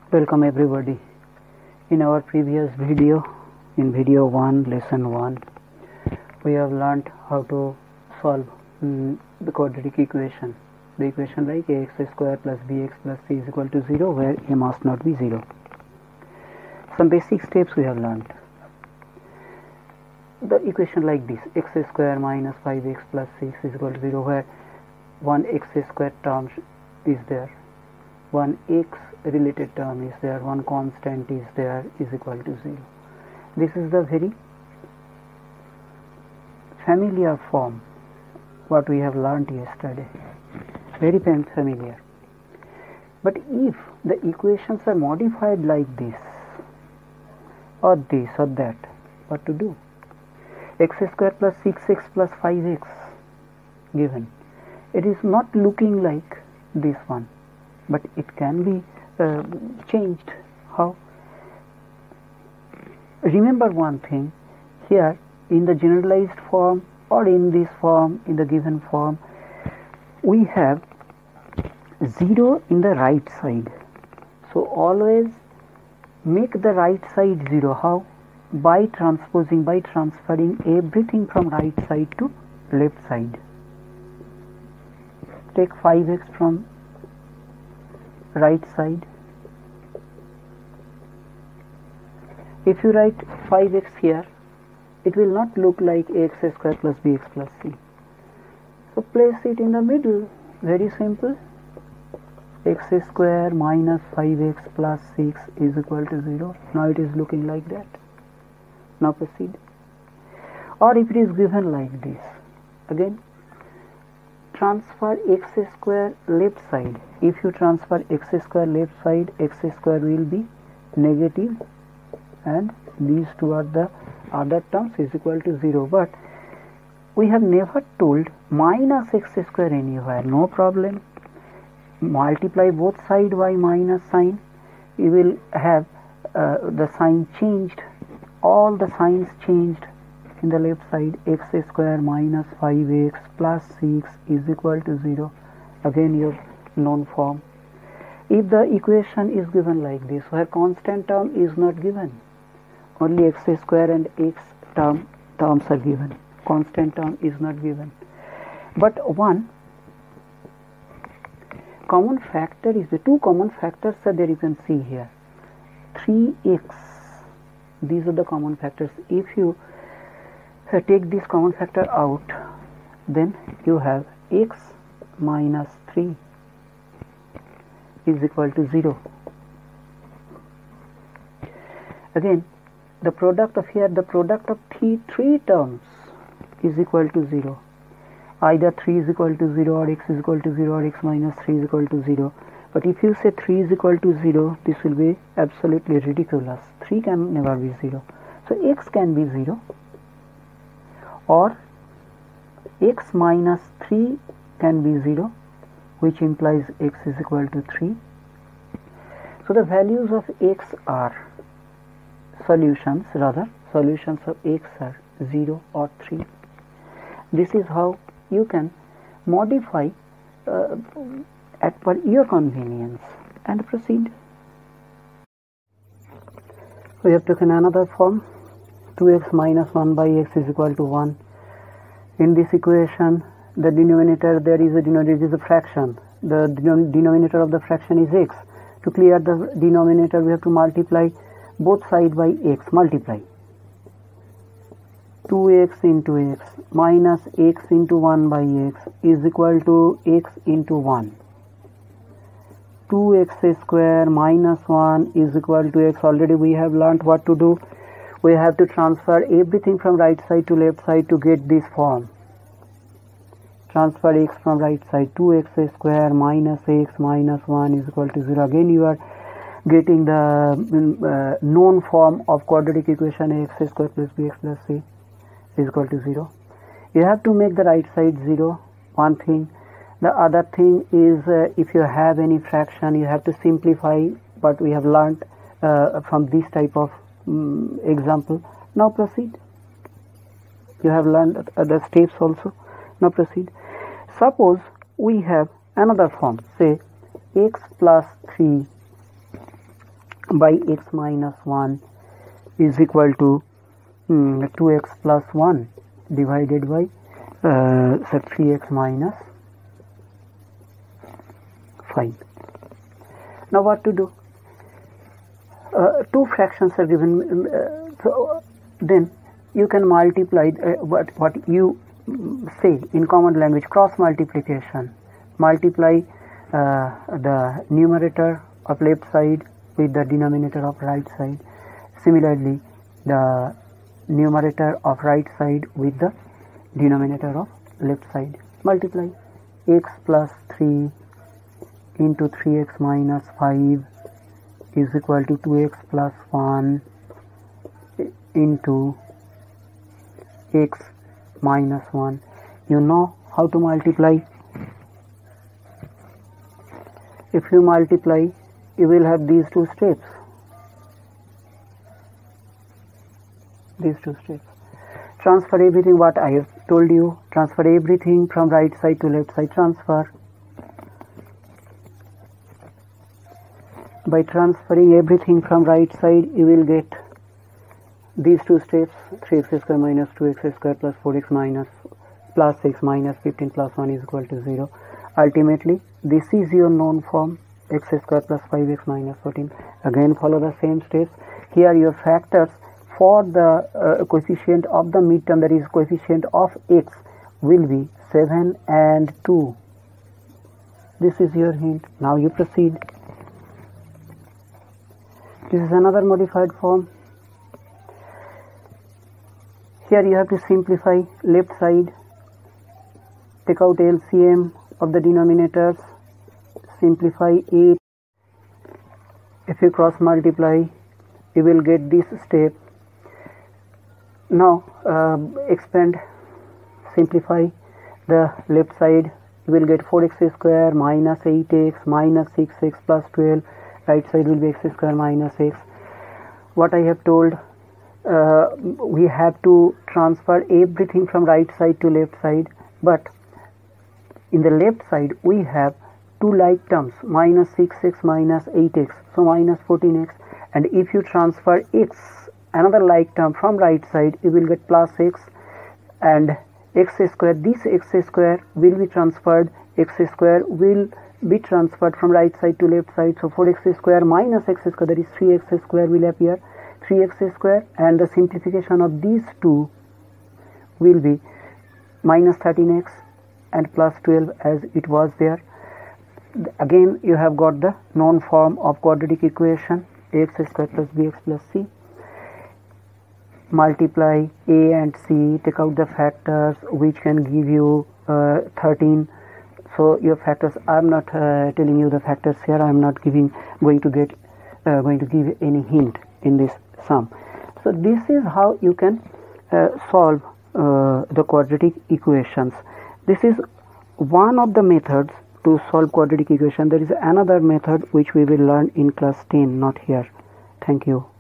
Welcome everybody. In our previous video, in video 1, lesson 1, we have learnt how to solve the quadratic equation. The equation like ax square plus bx plus c is equal to 0, where a must not be 0. Some basic steps we have learnt. The equation like this, x square minus 5x plus 6 is equal to 0, where one x square term is there, one x related term is there, one constant is there, is equal to 0. This is the very familiar form what we have learnt yesterday, very familiar. But if the equations are modified like this or that, what to do? X square plus 6x plus 5x given, it is not looking like this one, but it can be changed. How? Remember one thing, here in the generalized form or in this form, in the given form, we have 0 in the right side. So always make the right side 0. How? By transposing, by transferring everything from right side to left side. Take 5x from right side. If you write 5x here, it will not look like ax square plus bx plus c. So place it in the middle. Very simple. X square minus 5x plus 6 is equal to 0. Now it is looking like that. Now proceed. Or if it is given like this, again transfer x square left side. If you transfer x square left side, x square will be negative, and these two are the other terms is equal to 0. But we have never told minus x square anywhere. No problem. Multiply both sides by minus sign. You will have the sign changed. All the signs changed in the left side. X square minus 5x plus 6 is equal to 0. Again your known form. If the equation is given like this, where constant term is not given, only x square and x terms are given, constant term is not given, but one common factor is, the two common factors are there, you can see here, 3x. These are the common factors. If you take this common factor out, then you have x minus 3 is equal to 0. Again, the product of here, the product of three terms is equal to 0. Either 3 is equal to 0 or x is equal to 0 or x minus 3 is equal to 0. But if you say 3 is equal to 0, this will be absolutely ridiculous. 3 can never be 0. So x can be 0, or x minus 3 can be 0, which implies x is equal to 3. So the values of x are solutions of x are 0 or 3. This is how you can modify at per your convenience, and proceed. We have taken another form, 2x minus 1 by x is equal to 1. In this equation, the denominator, there is a fraction. The denominator of the fraction is x. To clear the denominator, we have to multiply both sides by x. Multiply 2x into x minus x into 1 by x is equal to x into 1. 2x square minus 1 is equal to x. Already we have learnt what to do. We have to transfer everything from right side to left side to get this form. Transfer x from right side. 2x square minus x minus 1 is equal to 0. Again you are getting the known form of quadratic equation, ax square plus bx plus c is equal to 0. You have to make the right side 0, one thing. The other thing is, if you have any fraction, you have to simplify what we have learnt from this type of example. Now proceed. You have learned the steps also. Now proceed. Suppose we have another form, say x plus 3 by x minus 1 is equal to 2x plus 1 divided by 3x minus 5. Now what to do? Two fractions are given, so then you can multiply what you say in common language, cross multiplication. Multiply the numerator of left side with the denominator of right side. Similarly, the numerator of right side with the denominator of left side. Multiply x plus 3 into 3x minus 5 is equal to 2x plus 1 into x minus 1. You know how to multiply. If you multiply, you will have these two steps. Transfer everything what I have told you. Transfer everything from right side to left side. Transfer. By transferring everything from right side, you will get these two steps: 3x square minus 2x square plus 4x minus plus 6 minus 15 plus 1 is equal to 0. Ultimately, this is your known form, x square plus 5x minus 14. Again, follow the same steps. Here your factors for the coefficient of the midterm, that is coefficient of x, will be 7 and 2. This is your hint. Now you proceed. This is another modified form. Here you have to simplify left side. Take out LCM of the denominators. Simplify 8. If you cross multiply, you will get this step. Now expand, simplify the left side. You will get 4x square minus 8x minus 6x plus 12. Right side will be x square minus x. What I have told, we have to transfer everything from right side to left side, but in the left side we have two like terms, minus 6x minus 8x, so minus 14x, and if you transfer x, another like term, from right side, you will get plus x and x square. This x square will be transferred, x square will be transferred from right side to left side, so 4x square minus x square, that is 3x square will appear, 3x square, and the simplification of these two will be minus 13x and plus 12 as it was there. Again you have got the known form of quadratic equation, ax square plus bx plus c. Multiply a and c, take out the factors which can give you 13. So your factors, I am not telling you the factors here. I am not going to give any hint in this sum. So this is how you can solve the quadratic equations. This is one of the methods to solve quadratic equation. There is another method which we will learn in class 10, not here. Thank you.